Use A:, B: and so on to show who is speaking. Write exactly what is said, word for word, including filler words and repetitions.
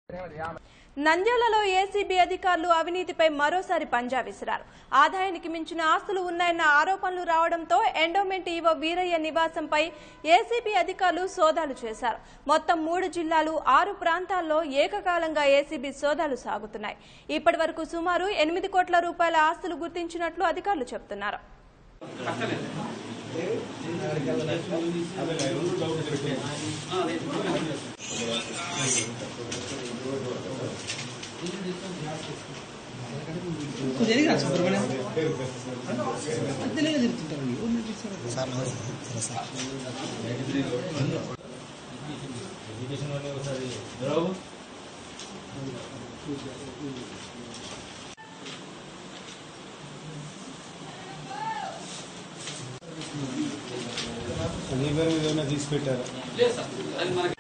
A: నంద్యాలలో ఏసీబీ అధికారులు అవినీతిపై మరోసారి పంజా విసిరారు. ఆదాయానికి మించిన ఆస్తులు ఉన్నాయన్న ఆరోపణలు రావడంతో ఎండోమెంట్ ఈవో వీరయ్య నివాసంపై ఏసీబీ అధికారులు సోదాలు చేశారు. మొత్తం మూడు జిల్లాలు ఆరు ప్రాంతాల్లో ఏకకాలంగా ఏసీబీ సోదాలు సాగుతున్నాయి. ఇప్పటి వరకు సుమారు ఎనిమిది కోట్ల రూపాయల ఆస్తులు గుర్తించినట్లు అధికారులు చెబుతున్నారు.
B: తీసి పెట్టారు.